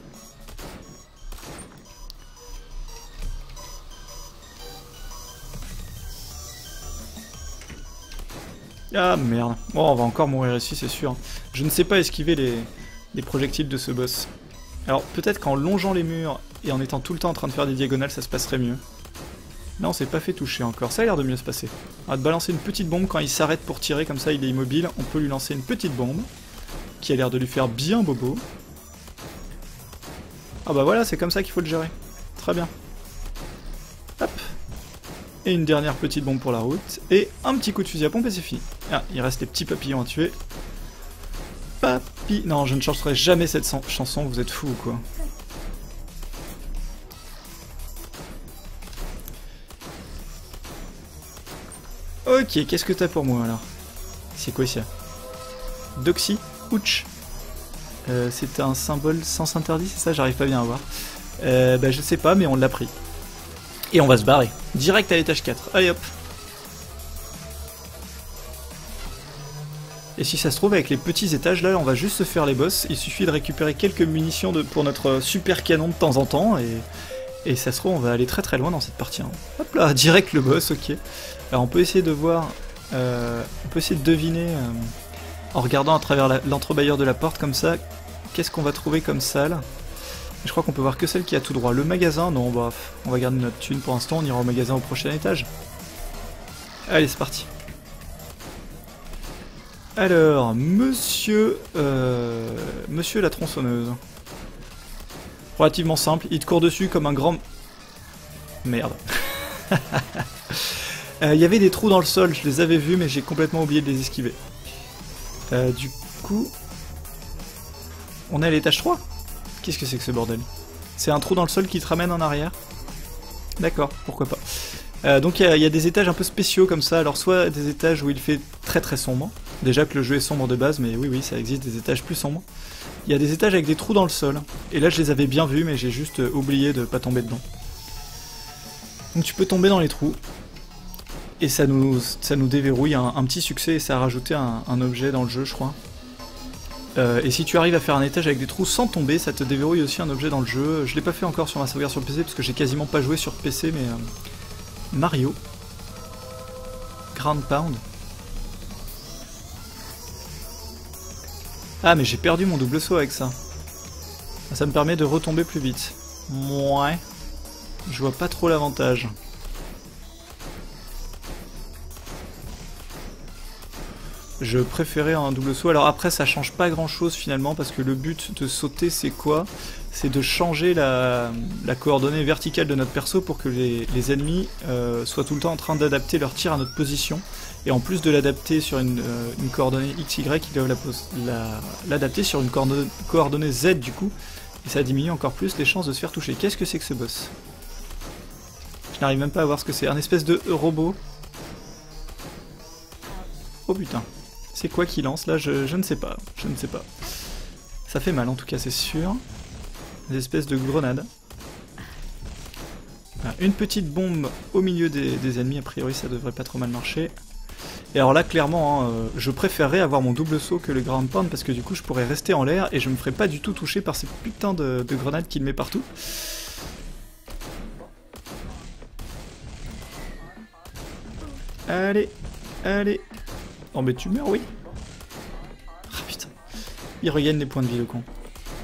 Ah merde. Bon, on va encore mourir ici, c'est sûr. Je ne sais pas esquiver les projectiles de ce boss. Alors peut-être qu'en longeant les murs et en étant tout le temps en train de faire des diagonales, ça se passerait mieux. Là on s'est pas fait toucher encore, ça a l'air de mieux se passer. On va te balancer une petite bombe quand il s'arrête pour tirer, comme ça il est immobile. On peut lui lancer une petite bombe, qui a l'air de lui faire bien bobo. Ah bah voilà, c'est comme ça qu'il faut le gérer. Très bien. Hop. Et une dernière petite bombe pour la route. Et un petit coup de fusil à pompe et c'est fini. Ah, il reste les petits papillons à tuer. Non, je ne chanterai jamais cette chanson, vous êtes fous ou quoi? Ok, qu'est-ce que t'as pour moi alors? C'est quoi ça? Doxy? Ouch. C'est un symbole sens interdit, c'est ça? J'arrive pas bien à voir. Bah je sais pas, mais on l'a pris. Et on va se barrer. Direct à l'étage 4. Allez hop. Et si ça se trouve, avec les petits étages là, on va juste se faire les boss. Il suffit de récupérer quelques munitions pour notre super canon de temps en temps. Et ça se trouve, on va aller très très loin dans cette partie. Hein. Hop là, direct le boss, ok. Alors on peut essayer de voir... on peut essayer de deviner, en regardant à travers l'entrebâilleur de la porte comme ça, qu'est-ce qu'on va trouver comme salle. Je crois qu'on peut voir que celle qui a tout droit. Le magasin, non, bah, on va garder notre thune pour l'instant, on ira au magasin au prochain étage. Allez, c'est parti. Alors, monsieur la tronçonneuse. Relativement simple, il te court dessus comme un grand... Merde. Il y avait des trous dans le sol, je les avais vus, mais j'ai complètement oublié de les esquiver. Du coup... On est à l'étage 3 ? Qu'est-ce que c'est que ce bordel? C'est un trou dans le sol qui te ramène en arrière? D'accord, pourquoi pas. Donc il y a des étages un peu spéciaux comme ça, alors soit des étages où il fait très très sombre, déjà que le jeu est sombre de base, mais oui, ça existe des étages plus sombres. Il y a des étages avec des trous dans le sol, et là je les avais bien vus, mais j'ai juste oublié de pas tomber dedans. Donc tu peux tomber dans les trous, et ça nous déverrouille un petit succès, et ça a rajouté un objet dans le jeu, je crois. Et si tu arrives à faire un étage avec des trous sans tomber, ça te déverrouille aussi un objet dans le jeu. Je l'ai pas fait encore sur ma sauvegarde sur PC, parce que j'ai quasiment pas joué sur PC, mais... Mario. Ground Pound. Ah, mais j'ai perdu mon double saut avec ça. Ça me permet de retomber plus vite. Ouais. Je vois pas trop l'avantage. Je préférais un double saut. Alors après, ça change pas grand chose finalement, parce que le but de sauter, c'est quoi? C'est de changer la coordonnée verticale de notre perso pour que les ennemis soient tout le temps en train d'adapter leur tir à notre position. Et en plus de l'adapter sur une coordonnée XY, ils doivent l'adapter sur une coordonnée Z du coup. Et ça diminue encore plus les chances de se faire toucher. Qu'est-ce que c'est que ce boss? Je n'arrive même pas à voir ce que c'est. Un espèce de robot. Oh putain. C'est quoi qui lance là? Je ne sais pas. Je ne sais pas. Ça fait mal en tout cas, c'est sûr. Des espèces de grenades. Une petite bombe au milieu des ennemis, a priori ça devrait pas trop mal marcher. Et alors là clairement, hein, je préférerais avoir mon double saut que le ground pound, parce que du coup je pourrais rester en l'air et je me ferais pas du tout toucher par ces putains de grenades qu'il met partout. Allez, allez. Oh mais tu meurs, oui. Ah putain. Il regagne les points de vie, le con.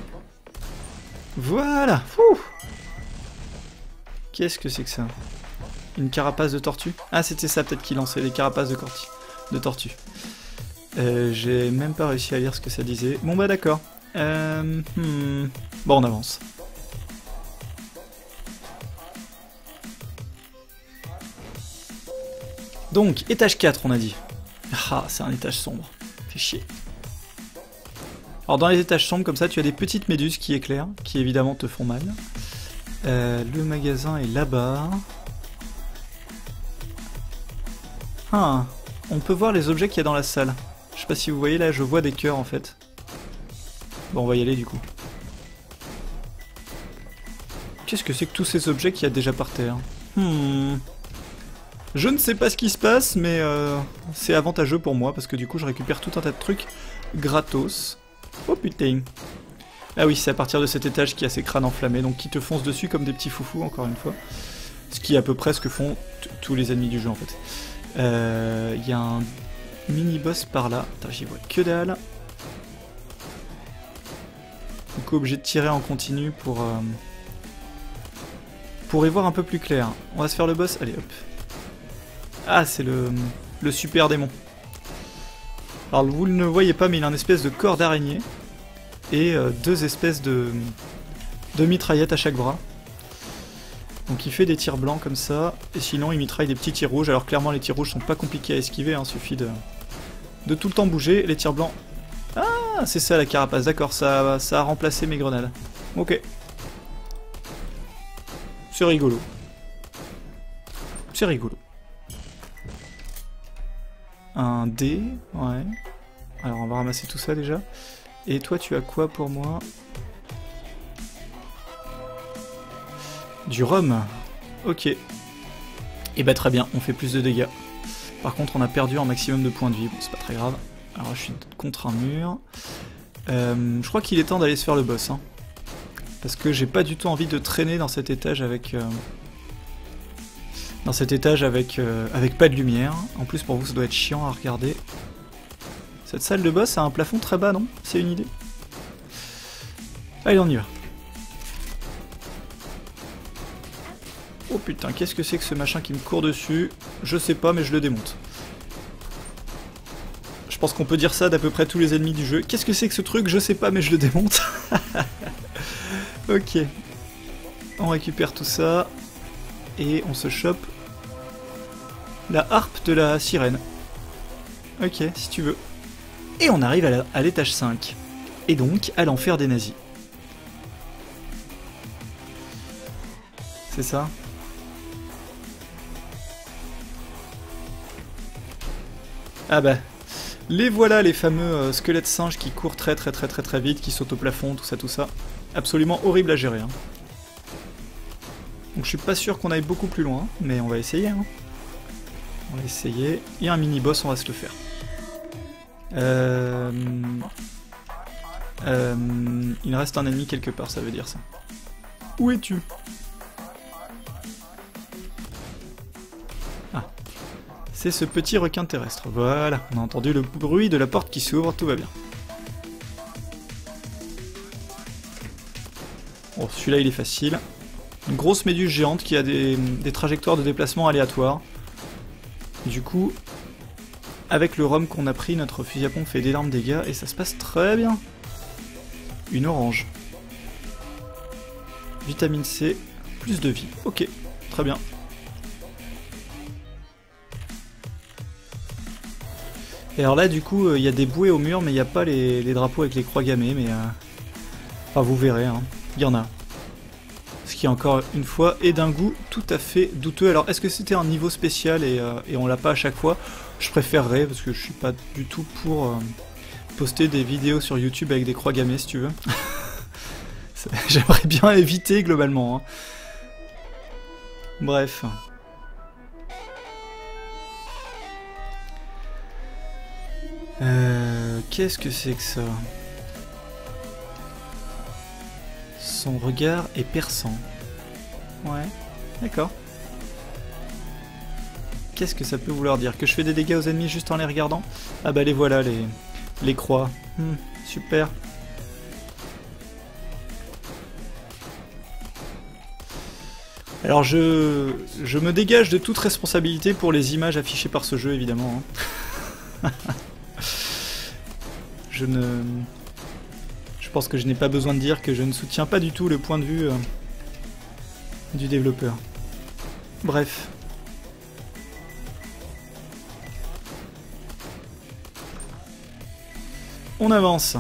Voilà. Qu'est-ce que c'est que ça? Une carapace de tortue? Ah, c'était ça peut-être qui lançait les carapaces de tortue. J'ai même pas réussi à lire ce que ça disait. Bon bah d'accord. Bon, on avance. Donc, étage 4, on a dit. Ah, c'est un étage sombre. Fait chier. Alors, dans les étages sombres, comme ça, tu as des petites méduses qui éclairent, qui évidemment te font mal. Le magasin est là-bas. Ah, on peut voir les objets qu'il y a dans la salle. Je sais pas si vous voyez, là, je vois des cœurs, en fait. Bon, on va y aller, du coup. Qu'est-ce que c'est que tous ces objets qu'il y a déjà par terre? Je ne sais pas ce qui se passe, mais c'est avantageux pour moi, parce que du coup je récupère tout un tas de trucs gratos. Oh putain. Ah oui, c'est à partir de cet étage qu'il y a ces crânes enflammés, donc qui te foncent dessus comme des petits foufous, encore une fois. Ce qui est à peu près ce que font tous les ennemis du jeu, en fait. Il y a un mini-boss par là. Attends, j'y vois que dalle. Donc obligé de tirer en continu pour y voir un peu plus clair. On va se faire le boss, allez hop. Ah, c'est le super démon. Alors vous ne le voyez pas, mais il a une espèce de corps d'araignée et deux espèces de mitraillettes à chaque bras. Donc il fait des tirs blancs comme ça, et sinon il mitraille des petits tirs rouges. Alors clairement les tirs rouges sont pas compliqués à esquiver, hein, suffit de tout le temps bouger. Les tirs blancs... Ah, c'est ça la carapace, d'accord, ça a remplacé mes grenades. Ok. C'est rigolo. C'est rigolo. Un dé, ouais. Alors on va ramasser tout ça déjà. Et toi tu as quoi pour moi? Du rhum. Ok. Et bah très bien, on fait plus de dégâts. Par contre on a perdu un maximum de points de vie, bon c'est pas très grave. Alors je suis contre un mur. Je crois qu'il est temps d'aller se faire le boss. Hein. Parce que j'ai pas du tout envie de traîner dans cet étage avec... avec pas de lumière. En plus pour vous ça doit être chiant à regarder. Cette salle de boss a un plafond très bas, non? C'est une idée? Allez, on y va. Oh putain, qu'est-ce que c'est que ce machin qui me court dessus? Je sais pas, mais je le démonte. Je pense qu'on peut dire ça d'à peu près tous les ennemis du jeu. Qu'est-ce que c'est que ce truc? Je sais pas, mais je le démonte. Ok. On récupère tout ça. Et on se chope la harpe de la sirène. Ok, si tu veux. Et on arrive à l'étage 5. Et donc à l'enfer des nazis. C'est ça? Ah bah, les voilà les fameux squelettes singes qui courent très vite, qui sautent au plafond, tout ça. Absolument horrible à gérer. Hein. Donc je suis pas sûr qu'on aille beaucoup plus loin, mais on va essayer. Hein. On va essayer. Il y a un mini-boss, on va se le faire. Il reste un ennemi quelque part, ça veut dire ça. Où es-tu? Ah. C'est ce petit requin terrestre. Voilà, on a entendu le bruit de la porte qui s'ouvre, tout va bien. Bon, celui-là il est facile. Une grosse méduse géante qui a des trajectoires de déplacement aléatoires. Du coup, avec le rhum qu'on a pris, notre fusil à pompe fait d'énormes dégâts et ça se passe très bien. Une orange. Vitamine C, plus de vie. Ok, très bien. Et alors là, du coup, il y a des bouées au mur, mais il n'y a pas les drapeaux avec les croix gammées, mais... Enfin, vous verrez, hein. Il y en a. Ce qui, encore une fois, est d'un goût tout à fait douteux. Alors, est-ce que c'était un niveau spécial et on l'a pas à chaque fois? Je préférerais, parce que je suis pas du tout pour poster des vidéos sur YouTube avec des croix gammées, si tu veux. J'aimerais bien éviter, globalement. Hein. Bref. Qu'est-ce que c'est que ça? Son regard est perçant. Ouais, d'accord. Qu'est-ce que ça peut vouloir dire? Que je fais des dégâts aux ennemis juste en les regardant? Ah bah les voilà, les croix. Super. Alors je me dégage de toute responsabilité pour les images affichées par ce jeu, évidemment. Hein. Je pense que je n'ai pas besoin de dire que je ne soutiens pas du tout le point de vue du développeur. Bref. On avance.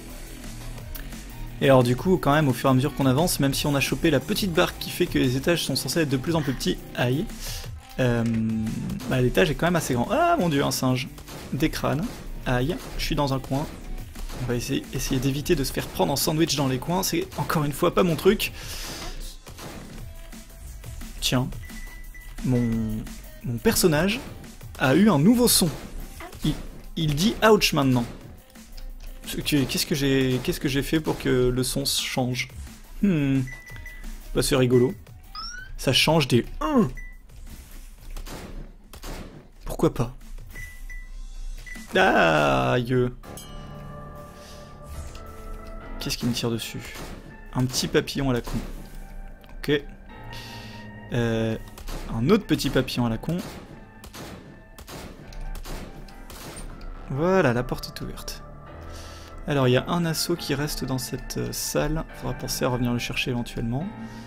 Et alors du coup, quand même, au fur et à mesure qu'on avance, même si on a chopé la petite barre qui fait que les étages sont censés être de plus en plus petits, aïe, bah, l'étage est quand même assez grand. Ah mon dieu, un singe. Des crânes. Aïe, je suis dans un coin. On va essayer d'éviter de se faire prendre en sandwich dans les coins, c'est encore une fois pas mon truc. Tiens, mon personnage a eu un nouveau son. Il dit ouch maintenant. Qu'est-ce que j'ai fait pour que le son change? Bah c'est rigolo. Ça change des pourquoi pas? Aïe. Qu'est-ce qui me tire dessus? Un petit papillon à la con. Ok. Un autre petit papillon à la con. Voilà, la porte est ouverte. Alors, il y a un assaut qui reste dans cette salle. Faudra penser à revenir le chercher éventuellement.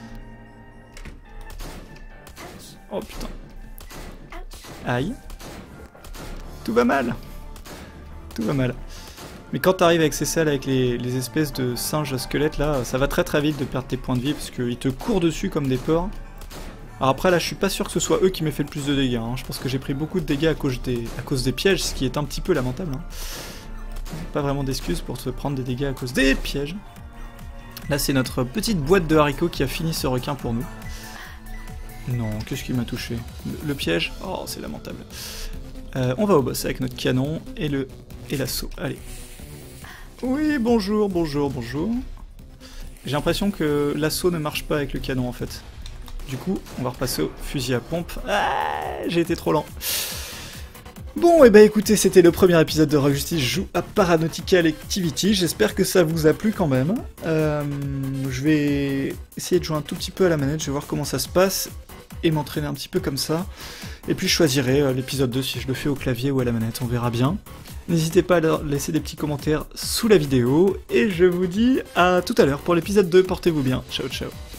Oh putain. Aïe. Tout va mal. Tout va mal. Mais quand t'arrives avec ces salles avec les espèces de singes squelettes là, ça va très très vite de perdre tes points de vie parce qu'ils te courent dessus comme des porcs. Alors après là je suis pas sûr que ce soit eux qui m'aient fait le plus de dégâts, hein. Je pense que j'ai pris beaucoup de dégâts à cause des pièges, ce qui est un petit peu lamentable. Hein. Pas vraiment d'excuses pour te prendre des dégâts à cause des pièges. Là c'est notre petite boîte de haricots qui a fini ce requin pour nous. Non, qu'est-ce qui m'a touché? Le piège? Oh c'est lamentable. On va au boss avec notre canon et l'assaut. Allez. Oui, bonjour, bonjour, bonjour. J'ai l'impression que l'assaut ne marche pas avec le canon en fait. Du coup, on va repasser au fusil à pompe. Ah, j'ai été trop lent. Bon, et bah écoutez, c'était le premier épisode de Rogue Justice joue à Paranautical Activity. J'espère que ça vous a plu quand même. Je vais essayer de jouer un tout petit peu à la manette, je vais voir comment ça se passe et m'entraîner un petit peu comme ça. Et puis je choisirai l'épisode 2 si je le fais au clavier ou à la manette, on verra bien. N'hésitez pas à laisser des petits commentaires sous la vidéo, et je vous dis à tout à l'heure pour l'épisode 2, portez-vous bien, ciao ciao.